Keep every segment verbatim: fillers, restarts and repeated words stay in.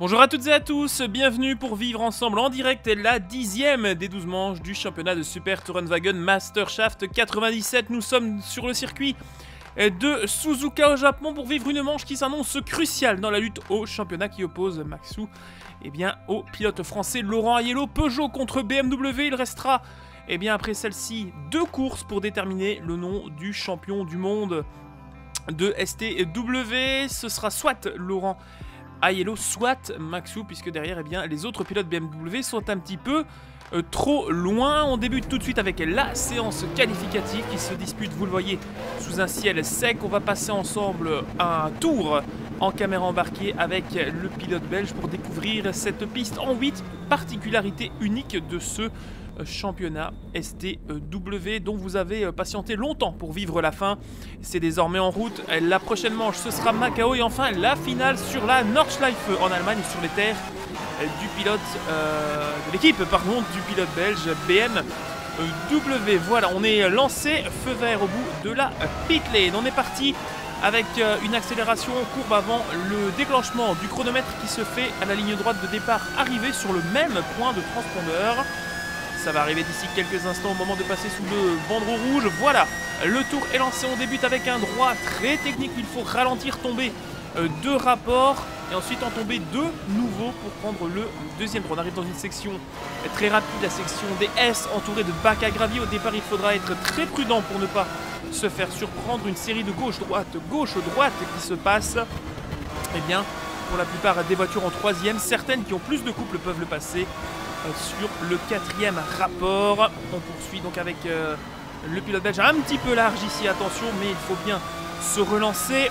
Bonjour à toutes et à tous, bienvenue pour vivre ensemble en direct la dixième des douze manches du championnat de Super Tourenwagen Mastershaft quatre-vingt-dix-sept. Nous sommes sur le circuit de Suzuka au Japon pour vivre une manche qui s'annonce cruciale dans la lutte au championnat qui oppose Maxou eh bien, au pilote français Laurent Aiello. Peugeot contre B M W, il restera eh bien, après celle-ci deux courses pour déterminer le nom du champion du monde de S T W. Ce sera soit Laurent Aiello, soit Maxou, puisque derrière, eh bien, les autres pilotes B M W sont un petit peu euh, trop loin. On débute tout de suite avec la séance qualificative qui se dispute, vous le voyez, sous un ciel sec. On va passer ensemble un tour en caméra embarquée avec le pilote belge pour découvrir cette piste en huit, particularité unique de ce championnat S T W dont vous avez patienté longtemps pour vivre la fin. C'est désormais en route. La prochaine manche, ce sera Macao et enfin la finale sur la Nordschleife en Allemagne, sur les terres du pilote euh, de l'équipe pardon du pilote belge B M W. Voilà, on est lancé, feu vert au bout de la pit lane. On est parti avec une accélération en courbe avant le déclenchement du chronomètre qui se fait à la ligne droite de départ, arrivé sur le même point de transpondeur. Ça va arriver d'ici quelques instants au moment de passer sous le bandeau rouge. Voilà, le tour est lancé. On débute avec un droit très technique. Il faut ralentir, tomber euh, deux rapports et ensuite en tomber deux nouveaux pour prendre le deuxième droit. On arrive dans une section très rapide, la section des S entourée de bacs à gravier. Au départ, il faudra être très prudent pour ne pas se faire surprendre. Une série de gauche-droite, gauche-droite qui se passe. Eh bien, pour la plupart des voitures en troisième, certaines qui ont plus de couple peuvent le passer sur le quatrième rapport. On poursuit donc avec euh, le pilote belge un petit peu large ici, attention, mais il faut bien se relancer.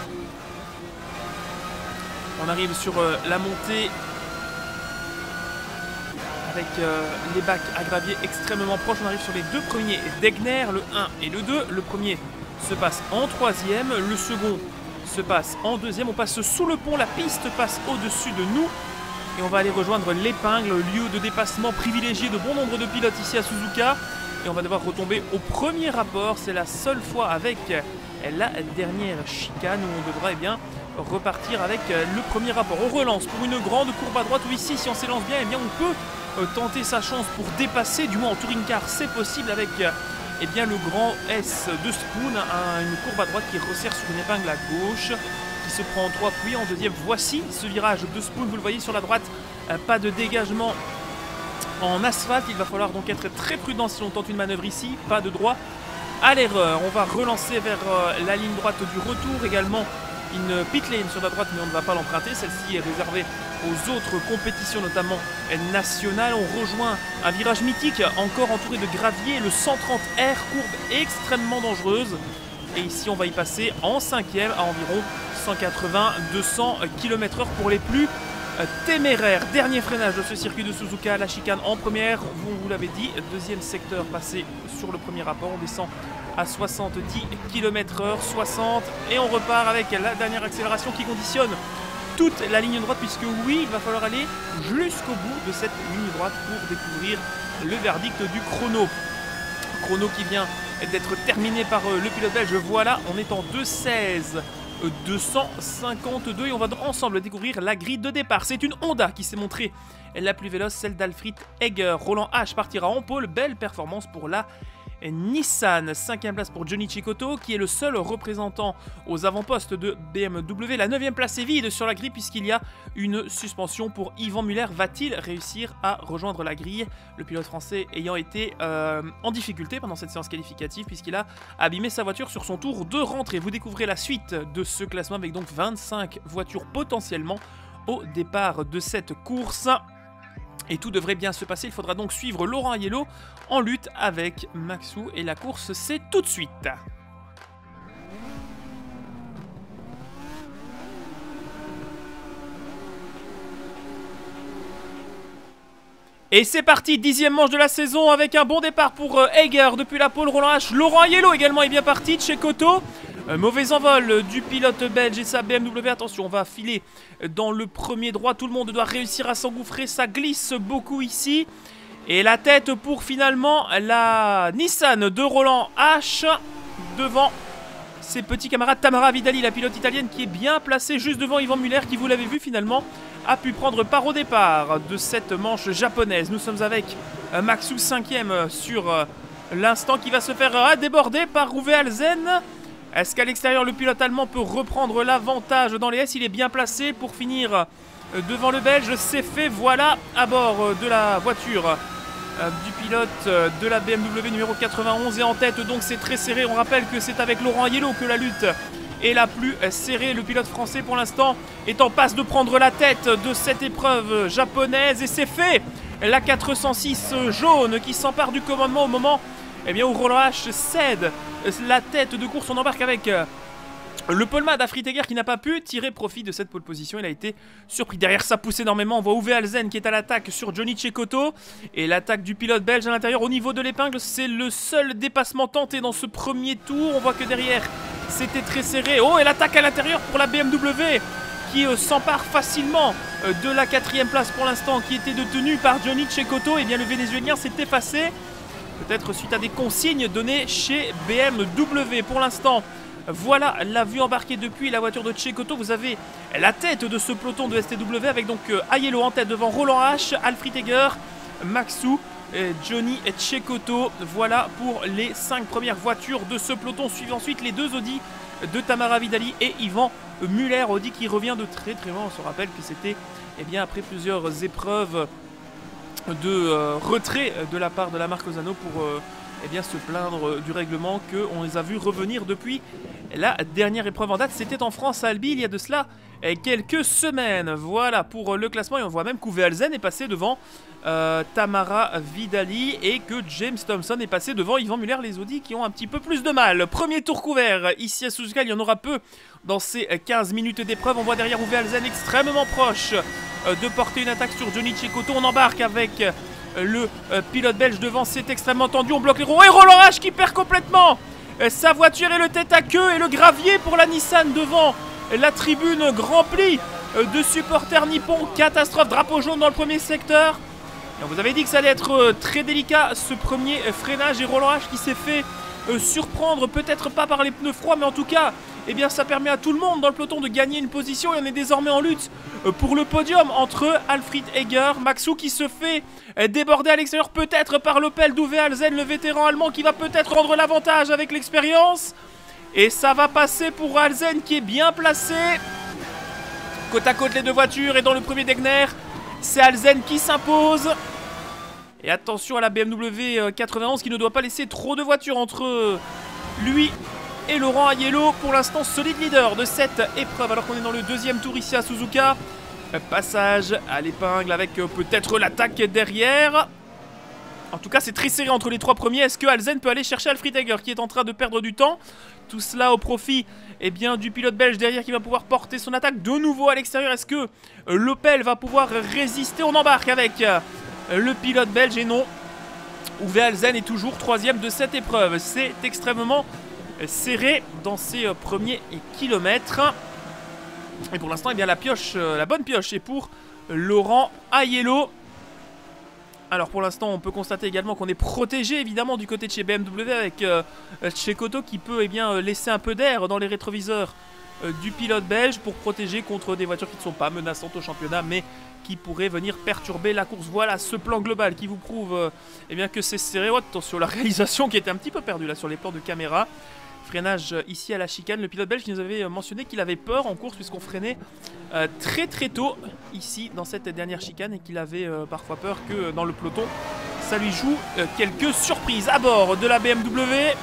On arrive sur euh, la montée avec euh, les bacs à gravier extrêmement proches. On arrive sur les deux premiers d'Egner, le un et le deux. Le premier se passe en troisième, le second se passe en deuxième. On passe sous le pont, la piste passe au-dessus de nous. Et on va aller rejoindre l'épingle, lieu de dépassement privilégié de bon nombre de pilotes ici à Suzuka. Et on va devoir retomber au premier rapport. C'est la seule fois avec la dernière chicane où on devra eh bien, repartir avec le premier rapport. On relance pour une grande courbe à droite où ici, si on s'élance bien, eh bien, on peut tenter sa chance pour dépasser, du moins en touring car, c'est possible avec eh bien, le grand S de Spoon, hein, une courbe à droite qui resserre sur une épingle à gauche, qui se prend en trois puis en deuxième. Voici ce virage de Spoon, vous le voyez sur la droite, euh, pas de dégagement en asphalte. Il va falloir donc être très prudent si on tente une manœuvre ici, pas de droit à l'erreur. On va relancer vers euh, la ligne droite du retour, également une pit lane sur la droite, mais on ne va pas l'emprunter, celle-ci est réservée aux autres compétitions, notamment nationales. On rejoint un virage mythique, encore entouré de gravier, le cent trente R, courbe extrêmement dangereuse. Et ici, on va y passer en cinquième à environ cent quatre-vingts à deux cents kilomètres heure pour les plus téméraires. Dernier freinage de ce circuit de Suzuka, la chicane en première, vous, vous l'avez dit. Deuxième secteur passé sur le premier rapport, on descend à soixante-dix kilomètres heure, soixante. Et on repart avec la dernière accélération qui conditionne toute la ligne droite, puisque oui, il va falloir aller jusqu'au bout de cette ligne droite pour découvrir le verdict du chrono. Chrono qui vient d'être terminé par le pilote belge. Voilà, on est en deux seize deux cent cinquante-deux et on va ensemble découvrir la grille de départ. C'est une Honda qui s'est montrée la plus véloce, celle d'Alfred Egger. Roland H partira en pôle, belle performance pour la Nissan. Cinquième place pour Johnny Cecotto qui est le seul représentant aux avant-postes de B M W. La neuvième place est vide sur la grille puisqu'il y a une suspension pour Yvan Muller. Va-t-il réussir à rejoindre la grille? Le pilote français ayant été euh, en difficulté pendant cette séance qualificative puisqu'il a abîmé sa voiture sur son tour de rentrée. Vous découvrez la suite de ce classement avec donc vingt-cinq voitures potentiellement au départ de cette course. Et tout devrait bien se passer. Il faudra donc suivre Laurent Aiello en lutte avec Maxou. Et la course, c'est tout de suite. Et c'est parti, dixième manche de la saison avec un bon départ pour euh, Egger depuis la pole. Roland H, Laurent Aiello également est bien parti. Cecotto. Euh, mauvais envol du pilote belge et sa B M W. Attention, on va filer dans le premier droit. Tout le monde doit réussir à s'engouffrer. Ça glisse beaucoup ici. Et la tête pour finalement la Nissan de Roland H devant ses petits camarades. Tamara Vidali, la pilote italienne qui est bien placée juste devant Yvan Muller qui, vous l'avez vu finalement, a pu prendre part au départ de cette manche japonaise. Nous sommes avec euh, Maxou cinquième sur euh, l'instant qui va se faire euh, déborder par Uwe Alzen. Est-ce qu'à l'extérieur le pilote allemand peut reprendre l'avantage dans les S? Il est bien placé pour finir euh, devant le Belge. C'est fait, voilà, à bord euh, de la voiture euh, du pilote euh, de la B M W numéro quatre-vingt-onze et en tête, donc c'est très serré. On rappelle que c'est avec Laurent Aiello que la lutte est la plus serrée. Le pilote français pour l'instant est en passe de prendre la tête de cette épreuve japonaise et c'est fait. La quatre cent six jaune qui s'empare du commandement au moment eh bien, où Roland H cède la tête de course. On embarque avec le poleman d'Afriteger qui n'a pas pu tirer profit de cette pole position. Il a été surpris. Derrière, ça pousse énormément. On voit Uwe Alzen qui est à l'attaque sur Johnny Cecotto. Et l'attaque du pilote belge à l'intérieur au niveau de l'épingle. C'est le seul dépassement tenté dans ce premier tour. On voit que derrière, c'était très serré. Oh, et l'attaque à l'intérieur pour la B M W qui euh, s'empare facilement euh, de la quatrième place pour l'instant, qui était détenue par Johnny Cecotto. Et bien, le Vénézuélien s'est effacé. Peut-être suite à des consignes données chez B M W. Pour l'instant, voilà la vue embarquée depuis la voiture de Cecotto. Vous avez la tête de ce peloton de S T W avec donc euh, Aiello en tête devant Roland H, Alfritteger, Maxou, euh, Johnny et Cecotto. Voilà pour les cinq premières voitures de ce peloton. Suivent ensuite les deux Audi de Tamara Vidali et Yvan Muller. Audi qui revient de très très loin. On se rappelle que c'était eh bien, après plusieurs épreuves de euh, retrait de la part de la marque Ozano pour euh, eh bien, se plaindre du règlement qu'on les a vus revenir depuis la dernière épreuve en date. C'était en France à Albi il y a de cela quelques semaines. Voilà pour le classement et on voit même qu'Uwe Alzen est passé devant euh, Tamara Vidali et que James Thompson est passé devant Yvan Muller. Les Audi qui ont un petit peu plus de mal. Premier tour couvert ici à Suzuka, il y en aura peu dans ces quinze minutes d'épreuve. On voit derrière Uwe Alzen extrêmement proche euh, de porter une attaque sur Johnny Cecotto. On embarque avec euh, le euh, pilote belge devant, c'est extrêmement tendu. On bloque les roues et Roland H qui perd complètement euh, sa voiture et le tête à queue et le gravier pour la Nissan devant la tribune remplie euh, de supporters nippons. Catastrophe, drapeau jaune dans le premier secteur. Et on vous avait dit que ça allait être euh, très délicat ce premier euh, freinage et Roland H qui s'est fait euh, surprendre, peut-être pas par les pneus froids, mais en tout cas eh bien, ça permet à tout le monde dans le peloton de gagner une position et on est désormais en lutte euh, pour le podium entre Alfritteger, Maxou qui se fait euh, déborder à l'extérieur peut-être par l'Opel d'Uwe Alzen, le vétéran allemand qui va peut-être rendre l'avantage avec l'expérience. Et ça va passer pour Alzen qui est bien placé. Côte à côte les deux voitures et dans le premier Degner, c'est Alzen qui s'impose. Et attention à la B M W quatre-vingt-onze qui ne doit pas laisser trop de voitures entre lui et Laurent Aiello. Pour l'instant, solide leader de cette épreuve alors qu'on est dans le deuxième tour ici à Suzuka. Passage à l'épingle avec peut-être l'attaque derrière. En tout cas, c'est très serré entre les trois premiers. Est-ce que Alzen peut aller chercher Alfritteger qui est en train de perdre du temps? Tout cela au profit eh bien, du pilote belge derrière qui va pouvoir porter son attaque de nouveau à l'extérieur. Est-ce que l'Opel va pouvoir résister? On embarque avec le pilote belge et non. Uwe Alzen est toujours troisième de cette épreuve. C'est extrêmement serré dans ces premiers kilomètres. Et pour l'instant, eh bien la pioche, la bonne pioche est pour Laurent Aiello. Alors pour l'instant, on peut constater également qu'on est protégé évidemment du côté de chez B M W avec euh, Cecotto qui peut eh bien, laisser un peu d'air dans les rétroviseurs euh, du pilote belge pour protéger contre des voitures qui ne sont pas menaçantes au championnat mais qui pourraient venir perturber la course. Voilà ce plan global qui vous prouve euh, eh bien, que c'est serré. Oh, attention, la réalisation qui était un petit peu perdue là sur les plans de caméra. Freinage ici à la chicane. Le pilote belge qui nous avait mentionné qu'il avait peur en course puisqu'on freinait euh, très très tôt ici dans cette dernière chicane et qu'il avait euh, parfois peur que dans le peloton ça lui joue euh, quelques surprises à bord de la B M W.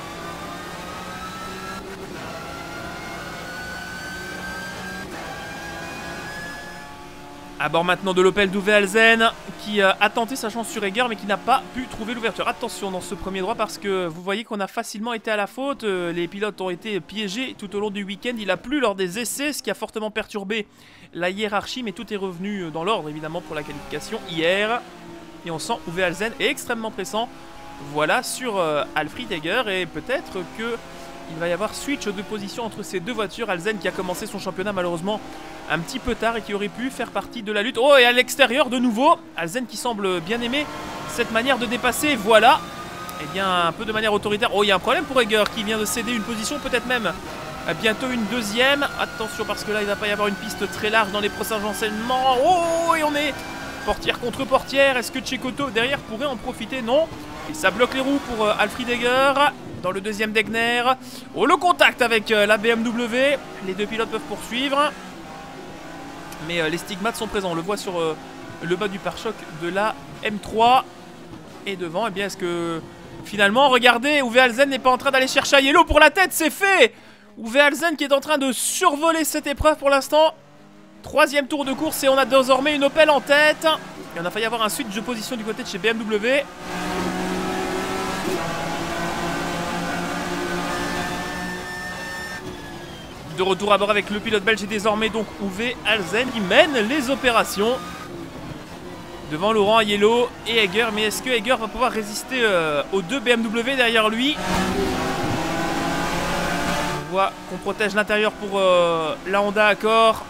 À bord maintenant de l'Opel d'Uwe Alzen qui euh, a tenté sa chance sur Eger mais qui n'a pas pu trouver l'ouverture. Attention dans ce premier droit parce que vous voyez qu'on a facilement été à la faute. Euh, les pilotes ont été piégés tout au long du week-end. Il a plu lors des essais, ce qui a fortement perturbé la hiérarchie. Mais tout est revenu dans l'ordre évidemment pour la qualification hier. Et on sent Uwe Alzen est extrêmement pressant. Voilà sur euh, Alfritteger et peut-être que... il va y avoir switch de position entre ces deux voitures. Alzen qui a commencé son championnat malheureusement un petit peu tard et qui aurait pu faire partie de la lutte. Oh, et à l'extérieur de nouveau, Alzen qui semble bien aimer cette manière de dépasser. Voilà, et eh bien un peu de manière autoritaire. Oh, il y a un problème pour Eger qui vient de céder une position, peut-être même bientôt une deuxième. Attention parce que là il va pas y avoir une piste très large dans les prochains enseignements. Oh, et on est portière contre portière. Est-ce que Cecotto derrière pourrait en profiter? Non. Et ça bloque les roues pour euh, Alfred Egger. Dans le deuxième Degner. Oh, le contact avec euh, la B M W. Les deux pilotes peuvent poursuivre. Mais euh, les stigmates sont présents. On le voit sur euh, le bas du pare-choc de la M trois. Et devant, eh bien, est-ce que finalement, regardez, Uwe Halsen n'est pas en train d'aller chercher à Yellow pour la tête, c'est fait. Uwe Halsen qui est en train de survoler cette épreuve pour l'instant. Troisième tour de course et on a désormais une Opel en tête. Et on a failli avoir un switch de position du côté de chez B M W. De retour à bord avec le pilote belge et désormais donc Uwe Halsen qui mène les opérations. Devant Laurent Aiello et Egger. Mais est-ce que Egger va pouvoir résister euh, aux deux B M W derrière lui? On voit qu'on protège l'intérieur pour euh, la Honda Accord.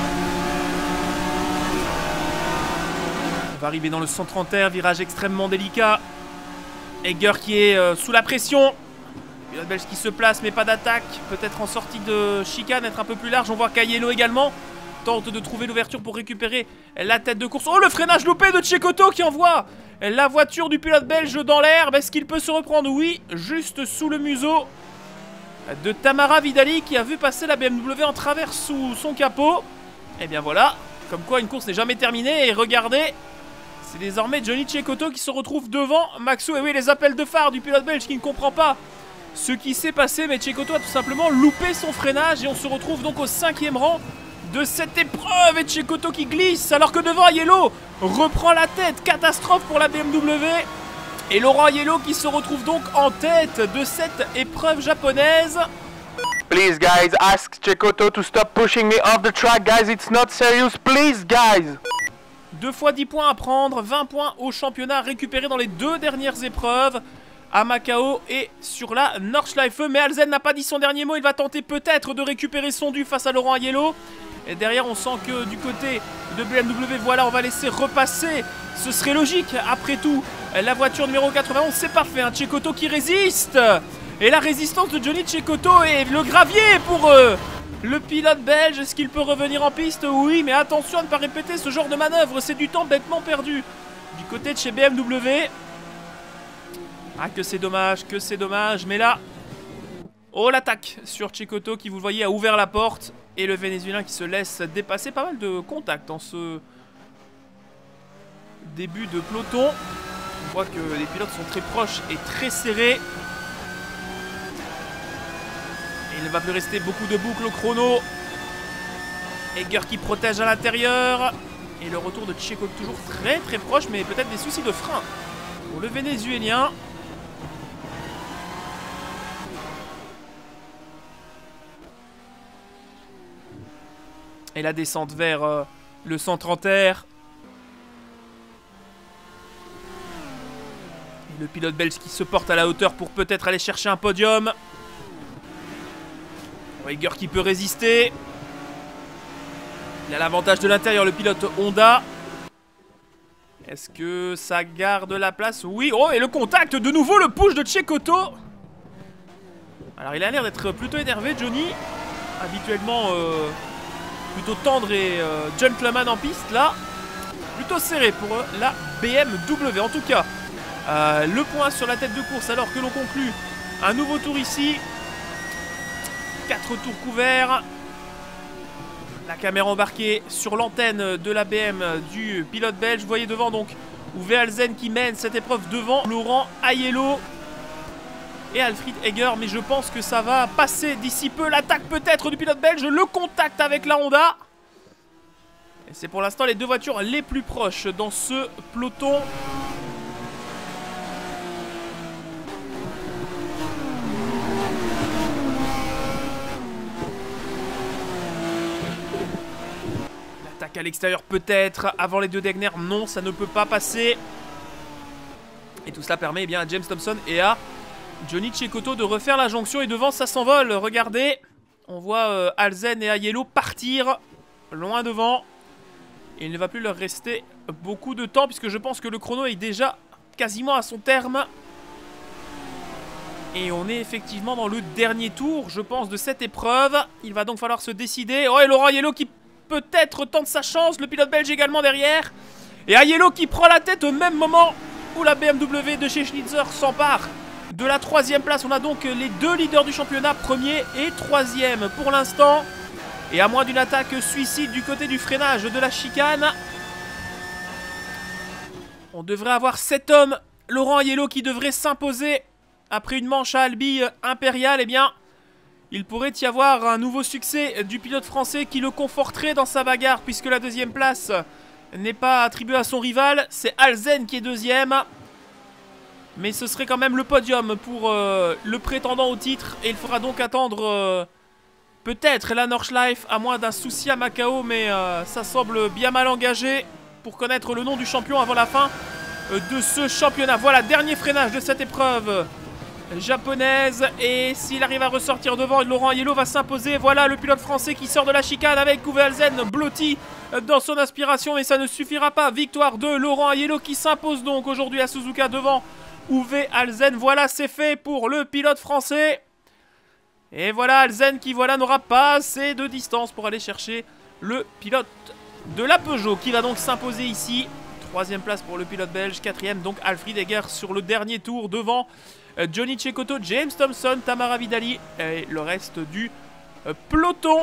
On va arriver dans le cent trente R, virage extrêmement délicat. Egger qui est euh, sous la pression. Le belge qui se place mais pas d'attaque. Peut-être en sortie de chicane, être un peu plus large. On voit qu'Aiello également tente de trouver l'ouverture pour récupérer la tête de course. Oh, le freinage loupé de Cecotto qui envoie la voiture du pilote belge dans l'herbe. Est-ce qu'il peut se reprendre? Oui, juste sous le museau de Tamara Vidali qui a vu passer la B M W en travers sous son capot. Et bien voilà, comme quoi une course n'est jamais terminée. Et regardez, c'est désormais Johnny Cecotto qui se retrouve devant Maxou. Et oui, les appels de phare du pilote belge qui ne comprend pas ce qui s'est passé. Mais Cecotto a tout simplement loupé son freinage. Et on se retrouve donc au cinquième rang de cette épreuve. Et Cecotto qui glisse alors que devant Aiello reprend la tête. Catastrophe pour la B M W. Et Laurent Aiello qui se retrouve donc en tête de cette épreuve japonaise. Please guys, ask Cecotto to stop pushing me off the track, guys, it's not serious, please guys. Deux fois dix points à prendre, vingt points au championnat récupérés dans les deux dernières épreuves, à Macao et sur la Nordschleife. Mais Halsen n'a pas dit son dernier mot, il va tenter peut-être de récupérer son dû face à Laurent Aiello. Et derrière on sent que du côté de B M W, voilà, on va laisser repasser. Ce serait logique après tout. La voiture numéro quatre-vingt-onze, c'est parfait, hein. Cecotto qui résiste. Et la résistance de Johnny Cecotto et le gravier pour euh, le pilote belge. Est-ce qu'il peut revenir en piste? Oui, mais attention à ne pas répéter ce genre de manœuvre. C'est du temps bêtement perdu du côté de chez B M W. Ah, que c'est dommage, que c'est dommage. Mais là, oh, l'attaque sur Cecotto qui, vous le voyez, a ouvert la porte. Et le Vénézuélien qui se laisse dépasser. Pas mal de contacts dans ce début de peloton. On voit que les pilotes sont très proches et très serrés. Et il ne va plus rester beaucoup de boucles au chrono. Egger qui protège à l'intérieur. Et le retour de Cecotto toujours très très proche, mais peut-être des soucis de frein pour le Vénézuélien. Et la descente vers euh, le cent trente R. Le pilote belge qui se porte à la hauteur pour peut-être aller chercher un podium. Egger qui peut résister. Il a l'avantage de l'intérieur, le pilote Honda. Est-ce que ça garde la place? Oui. Oh, et le contact, de nouveau le push de Cecotto. Alors il a l'air d'être plutôt énervé, Johnny. Habituellement euh, plutôt tendre et euh, gentleman en piste. Là, plutôt serré pour euh, la B M W. En tout cas, Euh, le point sur la tête de course alors que l'on conclut un nouveau tour ici. Quatre tours couverts. La caméra embarquée sur l'antenne de la B M du pilote belge. Vous voyez devant donc Uwe Halsen qui mène cette épreuve devant Laurent Aiello et Alfred Egger. Mais je pense que ça va passer d'ici peu. L'attaque peut-être du pilote belge. Le contact avec la Honda. Et c'est pour l'instant les deux voitures les plus proches dans ce peloton. À l'extérieur peut-être, avant les deux Degner, non, ça ne peut pas passer. Et tout cela permet eh bien, à James Thompson et à Johnny Cecotto de refaire la jonction. Et devant, ça s'envole, regardez. On voit euh, Halsen et Aiello partir loin devant. Et il ne va plus leur rester beaucoup de temps, puisque je pense que le chrono est déjà quasiment à son terme. Et on est effectivement dans le dernier tour, je pense, de cette épreuve. Il va donc falloir se décider. Oh, et Laurent Aiello qui peut-être tente sa chance. Le pilote belge également derrière. Et Aiello qui prend la tête au même moment où la B M W de chez Schnitzer s'empare de la troisième place. On a donc les deux leaders du championnat, premier et troisième pour l'instant. Et à moins d'une attaque suicide du côté du freinage de la chicane, on devrait avoir cet homme, Laurent Aiello, qui devrait s'imposer après une manche à Albi impériale. Eh bien, il pourrait y avoir un nouveau succès du pilote français qui le conforterait dans sa bagarre, puisque la deuxième place n'est pas attribuée à son rival. C'est Alzen qui est deuxième. Mais ce serait quand même le podium pour euh, le prétendant au titre. Et il faudra donc attendre euh, peut-être la Nordschleife, à moins d'un souci à Macao. Mais euh, ça semble bien mal engagé pour connaître le nom du champion avant la fin euh, de ce championnat. Voilà, dernier freinage de cette épreuve japonaise. Et s'il arrive à ressortir devant, Laurent Aiello va s'imposer. Voilà le pilote français qui sort de la chicane avec Uwe Alzen blotti dans son aspiration. Mais ça ne suffira pas. Victoire de Laurent Aiello qui s'impose donc aujourd'hui à Suzuka devant Uwe Alzen. Voilà, c'est fait pour le pilote français. Et voilà Alzen qui voilà n'aura pas assez de distance pour aller chercher le pilote de la Peugeot qui va donc s'imposer ici. Troisième place pour le pilote belge. Quatrième donc Alfred Egger sur le dernier tour devant Johnny Cecotto, James Thompson, Tamara Vidali et le reste du peloton.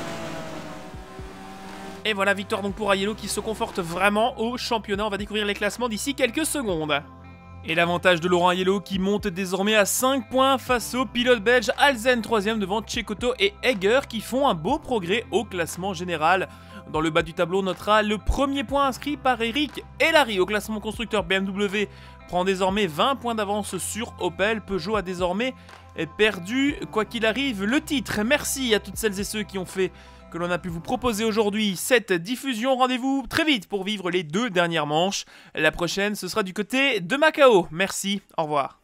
Et voilà, victoire donc pour Aiello qui se conforte vraiment au championnat. On va découvrir les classements d'ici quelques secondes. Et l'avantage de Laurent Aiello qui monte désormais à cinq points face au pilote belge Alzen troisième devant Cecotto et Egger qui font un beau progrès au classement général. Dans le bas du tableau, on notera le premier point inscrit par Eric Elary au classement constructeur. B M W prend désormais vingt points d'avance sur Opel. Peugeot a désormais perdu, quoi qu'il arrive, le titre. Merci à toutes celles et ceux qui ont fait que l'on a pu vous proposer aujourd'hui cette diffusion. Rendez-vous très vite pour vivre les deux dernières manches. La prochaine, ce sera du côté de Macao. Merci, au revoir.